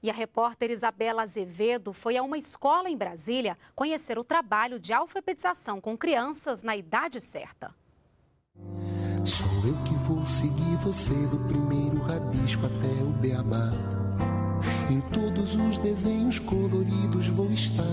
E a repórter Isabela Azevedo foi a uma escola em Brasília conhecer o trabalho de alfabetização com crianças na idade certa. Sou eu que vou seguir você do primeiro rabisco até o beabá. Em todos os desenhos coloridos vou estar.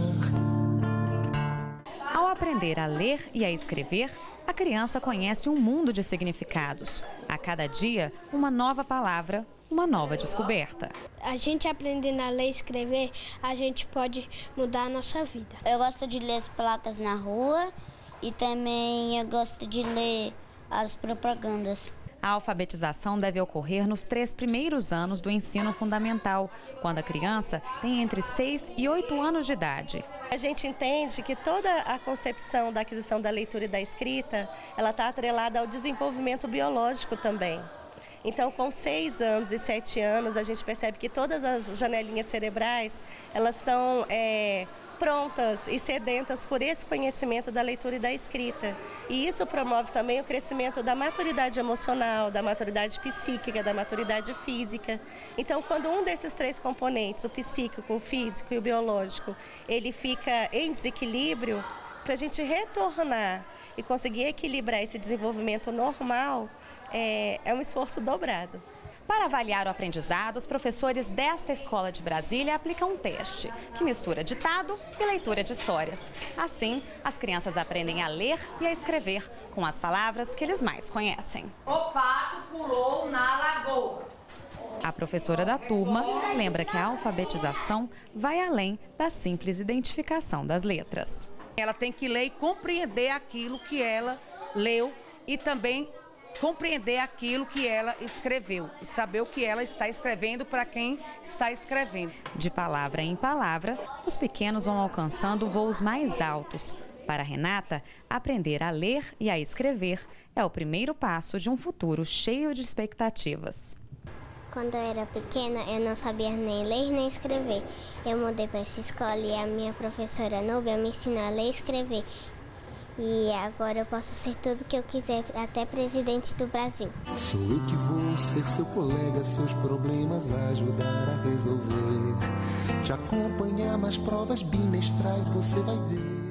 Ao aprender a ler e a escrever, a criança conhece um mundo de significados. A cada dia, uma nova palavra, uma nova descoberta. A gente aprendendo a ler e escrever, a gente pode mudar a nossa vida. Eu gosto de ler as placas na rua e também eu gosto de ler as propagandas. A alfabetização deve ocorrer nos 3 primeiros anos do ensino fundamental, quando a criança tem entre 6 e 8 anos de idade. A gente entende que toda a concepção da aquisição da leitura e da escrita, ela está atrelada ao desenvolvimento biológico também. Então, com 6 anos e 7 anos, a gente percebe que todas as janelinhas cerebrais, elas estão prontas e sedentas por esse conhecimento da leitura e da escrita. E isso promove também o crescimento da maturidade emocional, da maturidade psíquica, da maturidade física. Então, quando um desses 3 componentes, o psíquico, o físico e o biológico, ele fica em desequilíbrio, para a gente retornar e conseguir equilibrar esse desenvolvimento normal, é um esforço dobrado. Para avaliar o aprendizado, os professores desta escola de Brasília aplicam um teste, que mistura ditado e leitura de histórias. Assim, as crianças aprendem a ler e a escrever com as palavras que eles mais conhecem. O pato pulou na lagoa. A professora da turma lembra que a alfabetização vai além da simples identificação das letras. Ela tem que ler e compreender aquilo que ela leu e também compreender aquilo que ela escreveu e saber o que ela está escrevendo para quem está escrevendo. De palavra em palavra, os pequenos vão alcançando voos mais altos. Para Renata, aprender a ler e a escrever é o primeiro passo de um futuro cheio de expectativas. Quando eu era pequena, eu não sabia nem ler nem escrever. Eu mudei para essa escola e a minha professora Núbia me ensinou a ler e escrever. E agora eu posso ser tudo que eu quiser, até presidente do Brasil. Sou eu que vou ser seu colega, seus problemas ajudar a resolver. Te acompanhar nas provas bimestrais, você vai ver.